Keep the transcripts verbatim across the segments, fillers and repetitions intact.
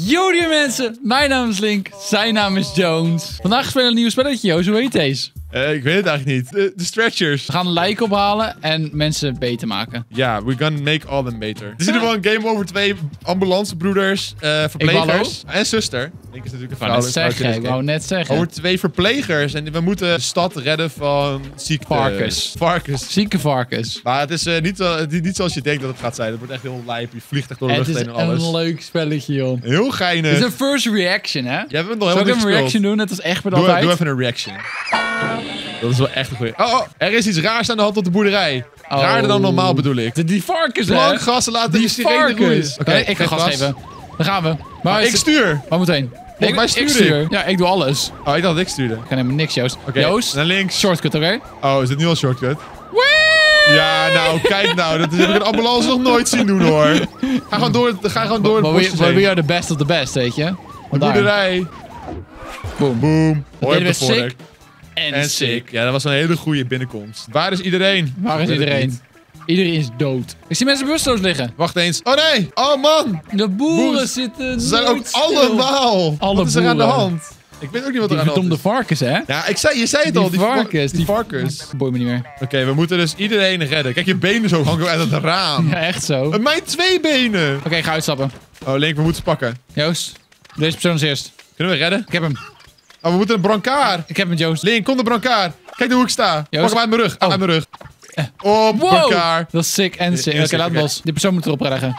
Yo die mensen, mijn naam is Link, zijn naam is Jones. Vandaag spelen we een nieuw spelletje, Joost. Hoe heet deze? Uh, ik weet het eigenlijk niet. De, de stretchers. We gaan een lijk ophalen en mensen beter maken. Ja, yeah, we're gonna make all them beter. Het is in ieder geval een game over twee ambulancebroeders, uh, verplegers en zuster. Link is natuurlijk een vrouw. Ik wou net zeggen, ik wou net zeggen. Over twee verplegers en we moeten de stad redden van ziekte. Varkens. Varkens. Zieke varkens. Maar het is uh, niet, zo, niet zoals je denkt dat het gaat zijn. Het wordt echt heel lijp. Je vliegt echt door de lucht heen en alles. Het is een leuk spelletje, joh. Heel geinig. Het is een first reaction, hè? Ja, we hebben nog Zal heel ik een reaction doen, net als echt met altijd? Doe even een reaction. Dat is wel echt een goeie. Oh, oh, er is iets raars aan de hand op de boerderij. Oh. Raarder dan normaal bedoel ik. Die, die varkens, hè? Plank gassen laten die sirene roeien. Oké, okay, ik ga gas geven. Dan gaan we. Maar oh, ik stuur. Waar moet heen? Ik, ik, ik stuur. Ja, ik doe alles. Oh, ik dacht dat ik stuurde. Ik kan helemaal niks, Joost. Okay, Joost, naar links. Shortcut, oké? Okay? Oh, is dit nu al shortcut? Wee! Ja, nou, kijk nou. Dat heb ik een ambulance nog nooit zien doen, hoor. Ga gewoon door, ga gewoon door het bosje heen. We are the best of the best, weet je? De boerderij. Boom. Boom. Hoor je sick. En, en sick. Ja, dat was een hele goede binnenkomst. Waar is iedereen? Waar is iedereen? Iedereen is dood. Ik zie mensen bewusteloos liggen. Wacht eens. Oh nee! Oh man! De boeren Boer. zitten Ze zijn ook stil. allemaal. Alle wat is er aan de hand? Ik weet ook niet wat er aan de hand is. Die verdomde varkens, hè? Ja, ik zei, je zei het die al. Die varkens. Die, die varkens. Boei me niet meer. Oké, okay, we moeten dus iedereen redden. Kijk, je benen zo hangen uit het raam. Ja, echt zo. Mijn twee benen. Oké, okay, ga uitstappen. Oh, Link, we moeten ze pakken. Joost, deze persoon is eerst. Kunnen we redden? Ik heb hem. Oh, we moeten een brancard. Ik heb hem, Joost. Link, kom de brancard. Kijk hoe ik sta. Joost. Pak hem uit mijn rug. Oh. Uit mijn rug. Op wow. brancard. Dat is sick en sick. Oké, okay, laat los. Die persoon moet erop redden.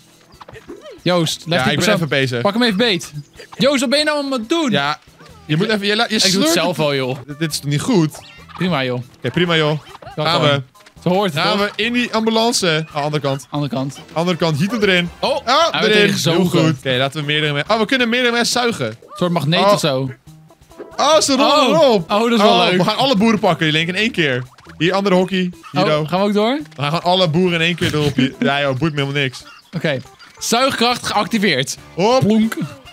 Joost, leg ja, die ik persoon. ben even bezig. Pak hem even beet. Joost, wat ben je nou aan het doen? Ja, je moet even... Je, je ik doe het zelf wel, joh. Dit, dit is toch niet goed? Prima, joh. Oké, okay, prima, joh. Kan gaan we. Zo hoort het, gaan toch? we in die ambulance. Oh, andere kant. Andere kant. Andere kant. Hiet hem erin. Oh, oh erin. Heel goed. Oké, okay, laten we meerdere mensen... Oh, we kunnen meerdere mensen zuigen. Een soort magneet oh. of zo. Oh, ze rollen oh. erop. Oh, dat is wel oh, leuk. We gaan alle boeren pakken, die Link, in één keer. Hier, andere hockey. Hier, oh, gaan we ook door? We gaan gewoon alle boeren in één keer erop. Ja, joh, boeit me helemaal niks. Oké. Okay. Zuigkracht geactiveerd. Hop. Plonk.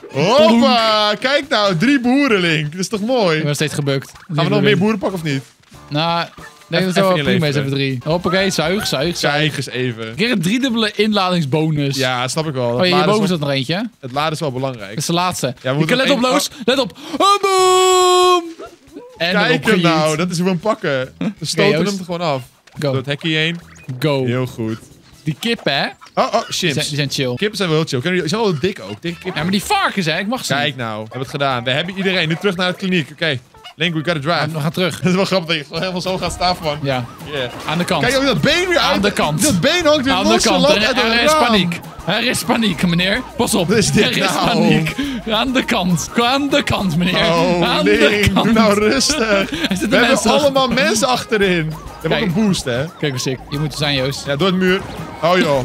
Hoppa. Kijk nou, drie boeren, Link. Dat is toch mooi? Ik ben steeds gebukt. Gaan we nog meer boeren pakken of niet? Nou, ik denk dat het wel prima is, even drie. Hoppakee, zuig, zuig, zuig. Kijk eens even. Ik kreeg een driedubbele inladingsbonus. Ja, snap ik wel. Oh, hierboven is dat nog eentje. Het laden is wel belangrijk. Dat is de laatste. Ja, we ik let op, Loos. Oh. Let op. Oh, boom! En kijk hem nou, dat is hoe we hem pakken. We stoten okay, hem er gewoon af. Go. Door het hekje heen. Go. Heel goed. Die kippen, hè? Oh, oh, chimps. Die zijn, die zijn chill. Kippen zijn wel chill. Die zijn wel dik ook. Dikke kippen. Ja, maar die varkens, hè? Ik mag ze Kijk niet. nou, we hebben het gedaan. We hebben iedereen. Nu terug naar de kliniek. Oké. Okay. Link, we gotta drive. We gaan terug. Dat is wel grappig dat je gewoon helemaal zo gaat staan van. Ja. Yeah. Aan de kant. Kijk, ook dat been weer uit. Aan de kant. Dat been hangt weer Aan los de kant. uit Er, er, er is paniek. Er is paniek, meneer. Pas op. Wat is dit er is nou? paniek. Aan de kant. Aan de kant, meneer. Oh, Aan Link, de kant. doe nou rustig. We hebben allemaal mensen achterin. We hebben ook een boost, hè? Kijk hoe sick. Je moet er zijn, Joost. Ja, door het muur. Oh, joh.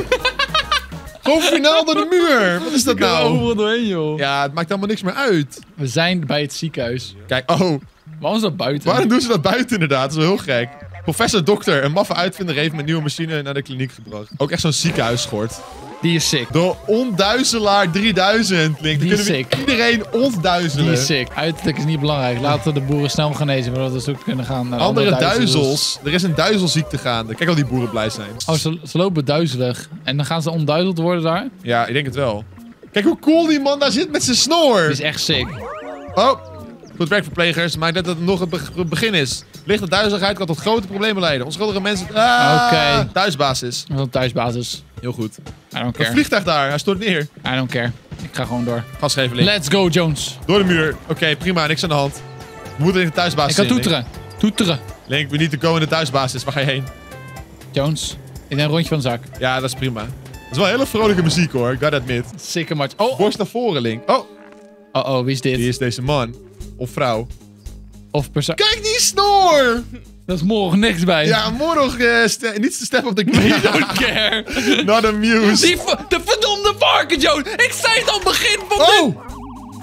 Gewoon finaal door de muur. Wat is dat nou? Overal doorheen, joh. Ja, het maakt allemaal niks meer uit. We zijn bij het ziekenhuis. Kijk, oh. Waarom is dat buiten? Waarom doen ze dat buiten inderdaad? Dat is wel heel gek. Professor Dokter, een maffe uitvinder, heeft mijn nieuwe machine naar de kliniek gebracht. Ook echt zo'n ziekenhuisschort. Die is sick. De Ontduizelaar drieduizend, Link. Die is sick. Iedereen ontduizelen. Die is sick. Uiterlijk is niet belangrijk. Laten we de boeren snel genezen, zodat we zo kunnen gaan naar andere, andere duizels. duizels. Er is een duizelziekte gaande. Kijk al die boeren blij zijn. Oh, ze, ze lopen duizelig. En dan gaan ze ontduizeld worden daar? Ja, ik denk het wel. Kijk hoe cool die man daar zit met zijn snor. Die is echt sick. Oh. Goed werk, verplegers, maar ik denk dat het nog het begin is. Lichte duizeligheid kan tot grote problemen leiden. Onschuldige mensen... Ah, Oké. Okay. Thuisbasis. Wat een thuisbasis. Heel goed. I don't care. Een vliegtuig daar, hij stort neer. I don't care. Ik ga gewoon door. Gas geven, Link. Let's go, Jones. Door de muur. Oké, okay, prima, niks aan de hand. We moeten in de thuisbasis. Ik kan toeteren. Link. Toeteren. Link, we need to go in de thuisbasis. Waar ga je heen? Jones, ik neem een rondje van de zak. Ja, dat is prima. Dat is wel hele vrolijke muziek, hoor. Ik gotta admit. Sikke match. Oh. Borst naar voren, Link. Oh. Oh, oh, wie is dit? Wie is deze man? Of vrouw? Of persoon. Kijk die snor! Dat is morgen niks bij. Ja, morgen uh, st niet te step op de knie. I don't care. Not amused. Die de verdomde varken, Jones. Ik zei het al begin van oh. dit.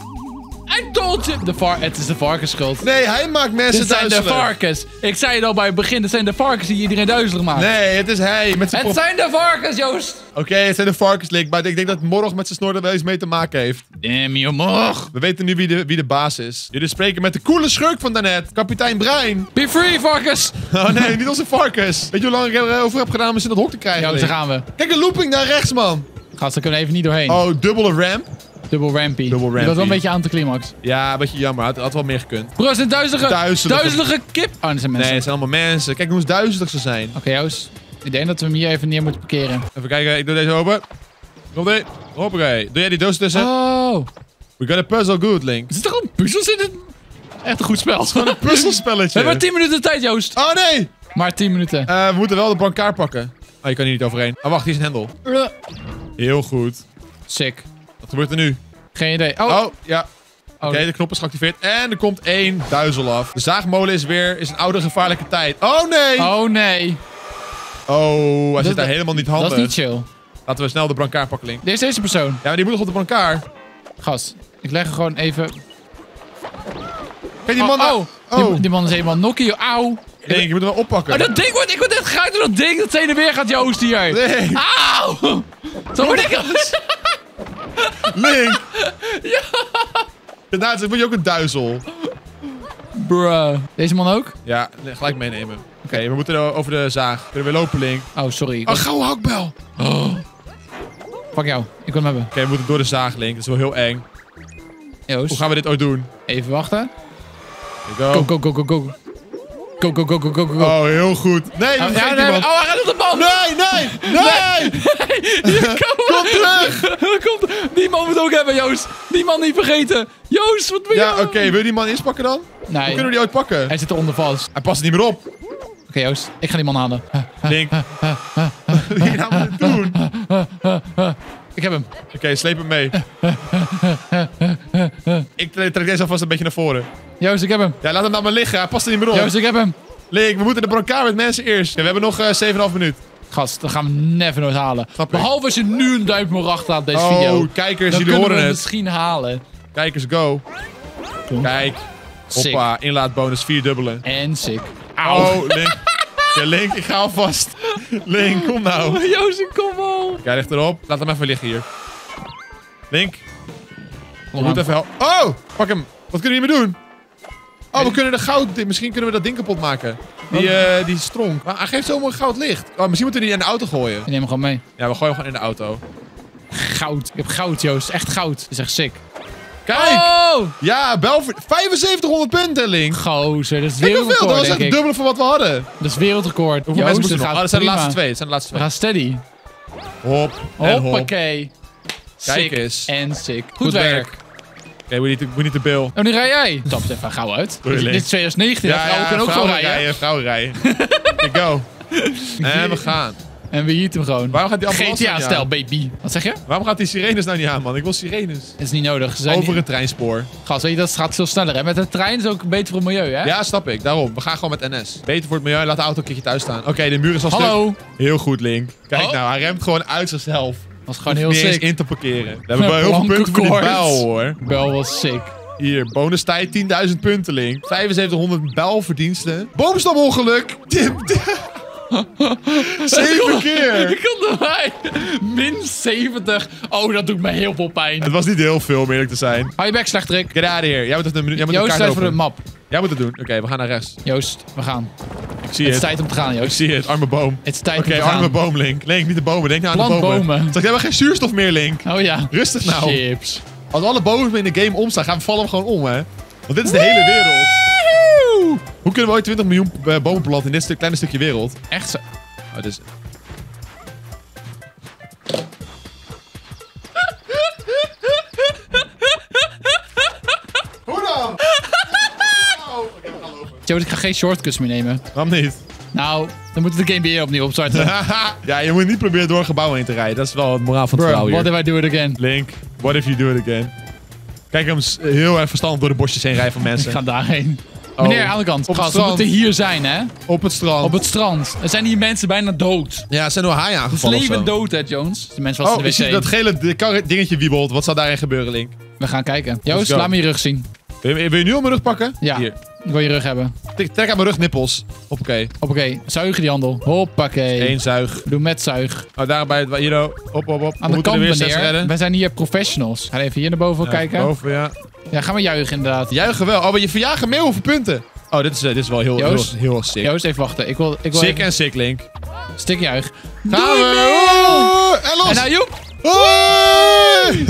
I told you. De var het is de varkens schuld. Nee, hij maakt mensen Dit zijn duizelig. de varkens. Ik zei het al bij het begin. Het zijn de varkens die iedereen duizelig maken. Nee, het is hij. Met het zijn de varkens, Joost. Oké, okay, het zijn de varkens, Link. Maar ik denk dat Morg met zijn snor er wel eens mee te maken heeft. Damn you, Morg. We weten nu wie de, wie de baas is. Jullie spreken met de coole schurk van daarnet. Kapitein Brein. Be free, varkens. Oh nee, niet onze varkens. Weet je hoe lang ik erover heb gedaan om ze in dat hok te krijgen? Ja, daar gaan we. Kijk, een looping naar rechts, man. Gast, daar kunnen we even niet doorheen. Oh, dubbele ramp. Dubbel rampy. Dubbel Dat was rampy. wel een beetje aan de climax. Ja, een beetje jammer. Had, had wel meer gekund. Bro, het zijn duizelige, Duizelige- duizelige kip. Oh, dat zijn Nee, mensen. het zijn allemaal mensen. Kijk hoe duizelig ze zijn. Oké, Joost. Ik denk dat we hem hier even neer moeten parkeren. Even kijken, ik doe deze open. Komt-ie. Hoppakee. Doe jij die doos tussen? Oh. We got a puzzle good, Link. Er zitten gewoon puzzels in het... Echt een goed spel. Gewoon een puzzelspelletje. We hebben maar tien minuten tijd, Joost. Oh nee! Maar tien minuten. Eh, we moeten wel de brancard pakken. Oh, je kan hier niet overheen. Oh, wacht, hier is een hendel. Heel goed. Sick. Wat gebeurt er nu? Geen idee. Oh. Oh, ja. Oh. Oké, de knop is geactiveerd. En er komt één duizel af. De zaagmolen is weer is een oude gevaarlijke tijd. Oh nee! Oh nee. Oh, hij zit daar dat- helemaal niet handig. Dat is niet chill. Laten we snel de brancard pakken, Link. Dit is deze persoon. Ja, maar die moet nog op de brancard. Gast. Ik leg er gewoon even... Kijk, die Oh, man daar. oh. Oh, Die, die man is helemaal nokkie. Auw. Link, je moet hem wel oppakken. Oh, dat ding wordt... Ik word net geraakt door dat ding dat heen en weer gaat, Joost, hier. Nee, Auw. Zo word ik... Link. Ja. Daarnaast moet je ook een duizel. Bruh. Deze man ook? Ja, nee, gelijk meenemen. Oké, we moeten er over de zaag. Kunnen we lopen, Link? Oh, sorry. Oh, gouden hakbel. Oké, Oh. Fuck jou. Ik wil hem hebben. we moeten door de zaag, Link. Dat is wel heel eng. Joost. Hoe gaan we dit ooit doen? Even wachten. Here Go, we go. go, go, go, go. Go, go, go, go, go, go. Oh, heel goed. Nee, Oh, dat ja, vergeet nee, iemand. oh, hij gaat op de bal. Nee, nee, nee. Kom terug. Komt. Die man moet ook hebben, Joost. Die man niet vergeten. Joost, wat ben je? Ja, oké. Wil je die man eens pakken dan? Hoe Nee, kunnen we die ooit pakken? hij zit eronder vast. Hij past er niet meer op. Oké, Joost. Ik ga die man halen. Link. Wat ben je nou aan het doen? Oké, Ik heb hem. sleep hem mee. Ik trek trek deze alvast een beetje naar voren. Joost, ik heb hem. Ja, laat hem nou maar liggen. Hij past er niet meer op. Joost, ik heb hem. Link, we moeten de brancard met mensen eerst. Ja, we hebben nog uh, zeven komma vijf minuut. Gast, dat gaan we never nooit halen. Snap ik. Behalve als je nu een duimpje omhoog achterlaat op deze Oh, video. kijkers, Dan jullie kunnen horen we het. misschien halen. Kijkers, go. Kom. Kijk. Sick. Hoppa, inlaatbonus, vier dubbele. En sick. Auw. Oh, Link. Ja, Link, ik ga alvast. Link, kom nou. Joost, ik kom al. Kijk, ligt erop. Laat hem even liggen hier. Link, je Kom moet aan. even helpen. Oh, pak hem. Wat kunnen we hiermee doen? Oh, we kunnen de goud... Misschien kunnen we dat ding kapot maken. Die, eh die stronk. Maar hij geeft zomaar goud licht. Oh, misschien moeten we die in de auto gooien. Ik neem hem gewoon mee. Ja, we gooien hem gewoon in de auto. Goud. Ik heb goud, Joost. Echt goud. Dat is echt sick. Kijk! Oh! Ja, Belfort. vijfenzeventighonderd punten, Link. Gozer, dat is Kijk hoeveel. Dat wereldrecord, was echt denk het ik. dubbele van wat we hadden. Dat is wereldrecord. Hoeveel Joost, mensen moeten het er nog? gaat Oh, dat zijn de prima. laatste twee. Dat zijn de laatste We twee. gaan steady. Hop. En hop. Hoppakee. Kijk Sick eens. en sick. Goed, Goed werk. werk. Oké, we niet we niet de bil. Oh, nu rij jij. Tap het even gauw uit. Sorry, Dit, Link. dit is twintig negentien. Ja, vrouwen kunnen ook gewoon vrouwen rijden. Vrouwen rijden. Oké, go. En we gaan. En we hieten hem gewoon. Waarom gaat die ambulance G T nou niet A-stijl, aan? baby. Wat zeg je? Waarom gaat die sirenes nou niet aan, man? Ik wil sirenes. Het is niet nodig. Ze zijn Over niet... het treinspoor. Gast, weet je, dat gaat veel sneller. Hè? Met de trein is ook beter voor het milieu, hè? Ja, snap ik. Daarom. We gaan gewoon met N S. Beter voor het milieu. Laat de auto een keertje thuis staan. Oké, de muur is al Hallo. stuk. Heel goed, Link. Kijk Oh. nou, hij remt gewoon uit zichzelf. Was gewoon Hoeft heel niet eens sick. in te parkeren. We hebben wel heel veel Blanke punten voor die koorts. bijl, hoor. Bel was sick. Hier, bonus tijd, tienduizend punten, Link. vijfenzeventighonderd bijlverdiensten. Boomstamongeluk. Tip, tip. Zeven keer. Ik kom erbij. Min zeventig. Oh, dat doet me heel veel pijn. Het was niet heel veel, om eerlijk te zijn. Hou je bek, slechterik. Get out of here. Jij moet het, jij moet Joost, de tijd kaart voor de openen. map. Jij moet het doen. Oké, we gaan naar rechts. Joost, we gaan. Ik zie Het is het. tijd om te gaan, Ik Joost. zie het. Arme boom. Het is tijd Oké, om te gaan. arme boom, Link. Link, niet de bomen. Denk nou aan Plant de bomen. bomen. Straks hebben we geen zuurstof meer, Link. Oh ja. Rustig nou. Chips. Als alle bomen in de game omstaan, gaan we vallen we gewoon om, hè. Want dit is de hele wereld. Hoe kunnen we ooit twintig miljoen uh, bomen planten in dit stuk, kleine stukje wereld? Echt zo. Oh, dus... Hoe dan? Oh, oké, we gaan lopen. Joost, ik ga geen shortcuts meer nemen. Waarom niet? Nou, dan moeten we de game weer opnieuw opstarten. Ja, je moet niet proberen door een gebouw heen te rijden. Dat is wel het moraal van het Bro, verhaal what hier. if I do it again? Link, what if you do it again? Kijk hem s- heel erg verstandig door de bosjes heen rijden van Ik mensen. ga daarheen. Oh. Meneer, aan de kant. Op het Gast, we strand. moeten hier zijn, hè? Op het strand. Op het strand. Er zijn hier mensen bijna dood. Ja, er zijn door haaien Het is aangevallen of leven zo. dood, hè, Jones? Die mensen was Oh, in je de ziet wc. dat gele de kar- dingetje wiebelt. Wat zal daarin gebeuren, Link? We gaan kijken. Joost, go. laat me je rug zien. Wil je, wil je nu op mijn rug pakken? Ja. Hier. Ik wil je rug hebben. Trek, trek aan mijn rugnippels. Hoppakee. Hoppakee. Zuigen die handel. Hoppakee. Eén zuig. Doe met zuig. Oh, daar bij het... Hier, oh. Op, op, op. Aan We de moeten er kant, weer zes meneer. redden. Wij zijn hier professionals. Ga even hier naar boven Ja, kijken. Boven, ja. Ja, gaan we juichen inderdaad. Juichen wel. Oh, maar je verjagen mee hoeveel punten. Oh, dit is, eh, dit is wel heel, heel, Joost. heel, sick. Joost, even wachten. Ik wil, ik wil Sick even... en sick, Link. Stik juich. Gaan Doei, we. Miel! Oeh, en los. En nou, Joep. Hoi!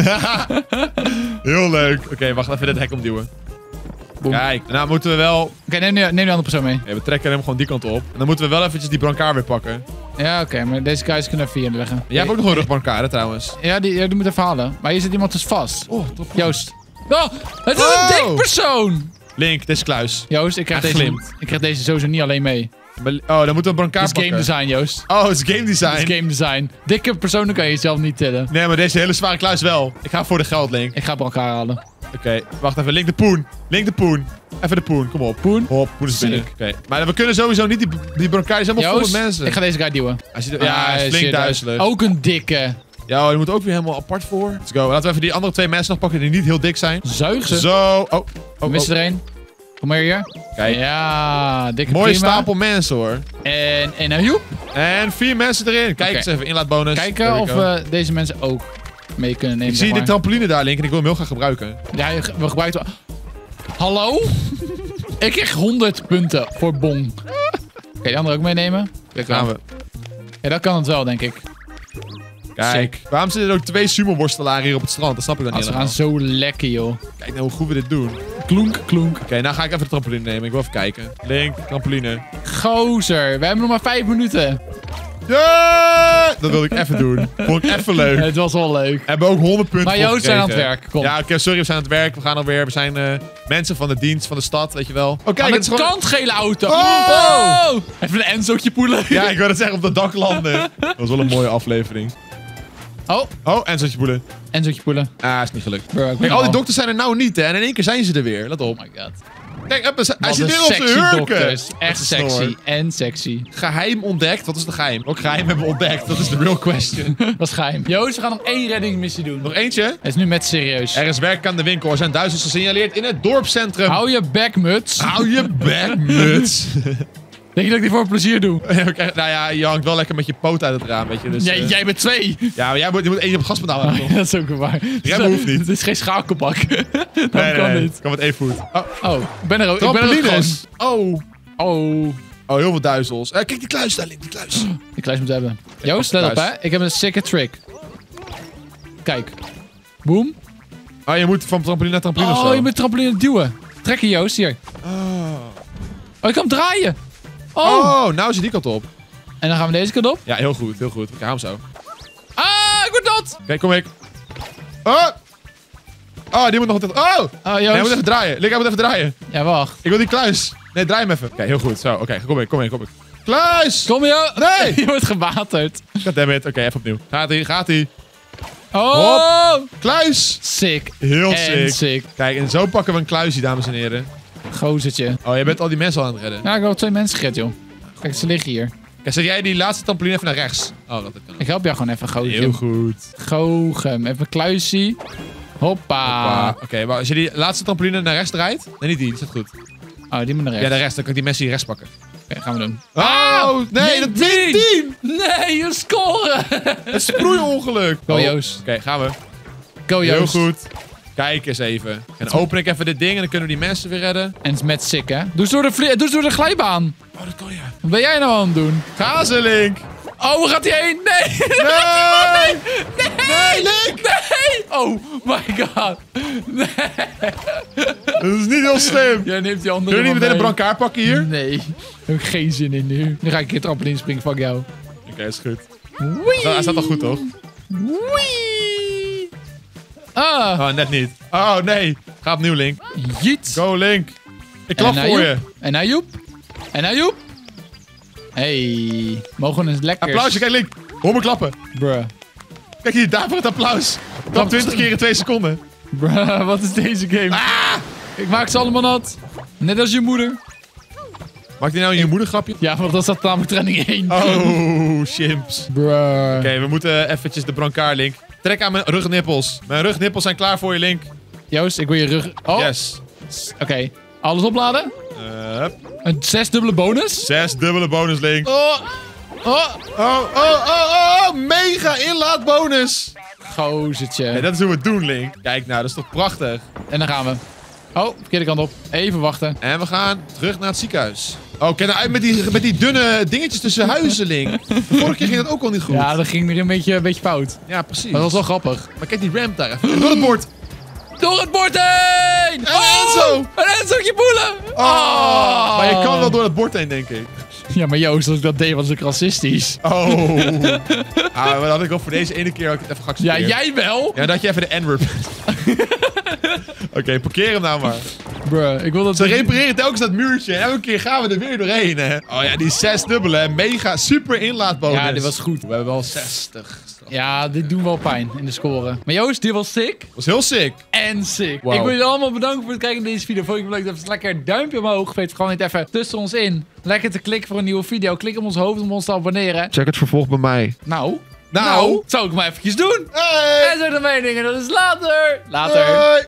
Heel leuk. Oké, okay, wacht even dit hek omduwen. Boom. Kijk, nou moeten we wel... Oké, okay, neem, neem de andere persoon mee. Okay, we trekken hem gewoon die kant op. En dan moeten we wel eventjes die brancard weer pakken. Ja, oké, okay, maar deze guys kunnen even hier leggen. Jij hebt ook nog een rugbrancard, hè, trouwens. Ja, die, ja, die moet even halen. Maar hier zit iemand dus vast. Oh, top. Joost. Oh, het is oh. een dikpersoon! Link, dit is kluis. Joost, ik krijg, deze, ik krijg deze sowieso niet alleen mee. Oh, dan moeten we een brancard pakken. Het is game design, Joost. Oh, het is game design. Het is game design. Dikke personen kan je zelf niet tillen. Nee, maar deze hele zware kluis wel. Ik ga voor de geld, Link. Ik ga brancard halen. Oké, okay, wacht even. Link de poen. Link de poen. Even de poen, kom op. Poen? Hop, poen is binnen. Oké. Okay. Maar we kunnen sowieso niet die, die brancard. Die is helemaal vol met mensen. Ik ga deze guy duwen. Hij ziet er, ja, hij is flink duizelig. Ook een dikke. Ja, die moet ook weer helemaal apart voor. Let's go. Laten we even die andere twee mensen nog pakken die niet heel dik zijn. Zuig ze. Zo. Oh. oh Mist er één. Kom maar hier. Kijk. Ja, dikke mooie prima. stapel mensen hoor. En, en een Joep. En vier mensen erin. Kijk okay. eens even, inlaatbonus. Kijken of we deze mensen ook mee kunnen nemen. Ik zie de trampoline daar, Link, en ik wil hem heel graag gebruiken. Ja, we gebruiken... Hallo? Ik krijg honderd punten voor Bong. Oké, okay, die andere ook meenemen? Daar gaan we. Ja, dat kan het wel, denk ik. Kijk, Sick. Waarom zitten er ook twee sumo-worstelaren hier op het strand? Dat snap ik dan niet. Als we gaan zo lekker, joh. Kijk nou hoe goed we dit doen. Klonk, klonk. Oké, okay, nou ga ik even de trampoline nemen. Ik wil even kijken. Link, trampoline. Gozer, we hebben nog maar vijf minuten. Yeah! Dat wilde ik even doen. Vond ik even leuk. Het was wel leuk. We hebben ook honderd punten. Maar Joost zijn aan het werk. Kom. Ja, oké, okay, sorry, we zijn aan het werk. We gaan alweer. We zijn uh, mensen van de dienst van de stad, weet je wel. Oké, okay, het is gewoon... kant gele auto. Oh! Oh! Even een Enzootje poelen. Ja, ik wil het zeggen, op dat dak landen. Dat was wel een mooie aflevering. Oh. Oh, Enzootje poelen. Enzootje poelen. Ah, is niet gelukt. Bro, kijk, al die dokters zijn er nou niet, hè. En in één keer zijn ze er weer. Let op. Oh my god. Kijk, hij, hij zit weer op zijn hurken. Echt sexy en sexy. Geheim ontdekt. Wat is de geheim? Ook geheim hebben we ontdekt. Dat is de real question. Dat is geheim. Joost, we gaan nog één reddingsmissie doen. Nog eentje? Het is nu met serieus. Er is werk aan de winkel. Er zijn duizenden gesignaleerd in het dorpscentrum. Hou je bek, muts. Hou je bek, muts. Denk je dat ik dit voor plezier doe? Okay, nou ja, je hangt wel lekker met je poot uit het raam, weet je. Dus, jij, uh... jij bent twee. Ja, maar jij moet, je moet één op het gaspedaal hebben. Oh, dat is ook waar. Remmen hoeft niet. Het is geen schakelbak. Dat nee, kan nee, niet. Ik kan met één voet. Oh, oh. Ik ben er ook. Ik ben er ook Oh. Oh. Oh, heel veel duizels. Uh, kijk die kluis daar, Link, die kluis. Die kluis moet hebben. Joost, let op hè. Ik heb een sicke trick. Kijk. Boom. Oh, je moet van trampoline naar trampoline oh, of zo. Oh, je moet trampoline duwen. Trekken, Joost, hier. Oh. Oh, ik kan hem draaien. Oh. oh, nou is je die kant op. En dan gaan we deze kant op. Ja, heel goed, heel goed. Ik hou hem zo. Ah, ik word dood. Kijk, okay, kom ik. Oh! Oh, die moet nog... Oh! Oh, Joost. Nee, hij moet even draaien. Link, hij moet even draaien. Ja, wacht. Ik wil die kluis. Nee, draai hem even. Oké, okay, heel goed. Zo, oké. Okay, kom ik, kom ik, kom ik. Kluis! Kom je? Nee! Je wordt gewaterd. Goddammit. Oké, okay, even opnieuw. Gaat-ie, gaat-ie. Oh! Hop. Kluis! Sick. Heel en sick. sick. Kijk, en zo pakken we een kluisje, dames en heren. Gozertje. Oh, jij bent al die mensen al aan het redden. Ja, ik heb al twee mensen gered, joh. Kijk, ze liggen hier. Kijk, zet jij die laatste trampoline even naar rechts. Oh, dat kan. Ik help jou gewoon even, Goochem. Heel goed. Goochem. Even een kluisje. Hoppa. Hoppa. Oké, okay, maar als je die laatste trampoline naar rechts draait... Nee, niet die. Die zit goed. Oh, die moet naar rechts. Ja, de rest. Dan kan ik die mensen hier rechts pakken. Oké, okay, gaan we doen. Oh, nee, nee dat is tien! Nee, je scoren! Het sproeiongeluk. Go, Joost. Oké, okay, gaan we. Go, Joost. Heel goed. Kijk eens even. En dan open ik even dit ding en dan kunnen we die mensen weer redden. En het is met sick, hè? Doe eens door de, doe eens door de glijbaan. Oh, dat kan je. Wat ben jij nou aan het doen? Ga ze, Link. Oh, waar gaat hij heen? Nee! Nee! Nee! Nee, Link! Nee! Oh my god. Nee. Dat is niet heel slim. Jij neemt die andere. Kun je niet meteen een brancard pakken hier? Nee. Daar heb ik geen zin in nu. Nu ga ik een keer trampoline springen, fuck jou. Oké, okay, is goed. Wee. Hij staat al goed, toch? Wee. Ah. Oh, net niet. Oh, nee. Ga opnieuw, Link. Jeet. Go, Link. Ik klap en voor je. En Ayoub. En Ayoub. Hey. Mogen we eens lekker... Applausje, kijk, Link. Hoor me klappen. Bruh. Kijk hier, daarvoor het applaus. Klap twintig keer in twee seconden. Bruh, wat is deze game? Ah! Ik maak ze allemaal nat. Net als je moeder. Maakt hij nou een je moeder grapje? Ja, want dat staat namelijk trending één. Oh, chimps. Bruh. Oké, okay, we moeten eventjes de brancard, Link. Trek aan mijn rugnippels. Mijn rugnippels zijn klaar voor je, Link. Joost, ik wil je rug... Oh. Yes. Oké. Okay. Alles opladen. Uh, een zes dubbele bonus. Zes dubbele bonus, Link. Oh. Oh. Oh, oh, oh, oh. Mega inlaatbonus. Gozertje. Hey, dat is hoe we het doen, Link. Kijk nou, dat is toch prachtig. En dan gaan we. Oh, verkeerde kant op. Even wachten. En we gaan terug naar het ziekenhuis. Oh, ken nou uit met die, met die dunne dingetjes tussen huizen, Link. De vorige keer ging dat ook al niet goed. Ja, dat ging er een beetje, een beetje fout. Ja, precies. Maar dat was wel grappig. Maar kijk die ramp daar even. En door het bord. Door het bord heen! En Enzo! Een Enzo'tje boelen! Oh. Maar je kan wel door het bord heen, denk ik. Ja, maar Joost, als ik dat deed, was ik racistisch. Oh. Ah, maar dat had ik wel voor deze ene keer had ik het even Ja, geaccepteerd. jij wel? Ja, dat je even de N-word bent. Oké, okay, parkeer hem nou maar. Bruh, ik wil dat... Ze repareren telkens dat muurtje en elke keer gaan we er weer doorheen, hè. Oh ja, die zes dubbele, hè. Mega, super inlaatbonus. Ja, dit was goed. We hebben wel zestig. Ja, dit doen wel pijn in de score. Maar Joost, dit was sick. Dat was heel sick. En sick. Wow. Ik wil jullie allemaal bedanken voor het kijken naar deze video. Vond je het leuk? Even lekker een duimpje omhoog. Vergeet gewoon niet even tussen ons in lekker te klikken voor een nieuwe video. Klik op ons hoofd om ons te abonneren. Check het vervolg bij mij. Nou, Nou. zou ik maar eventjes doen. Hey. En zo de meningen. Dat is later. Later. Hey.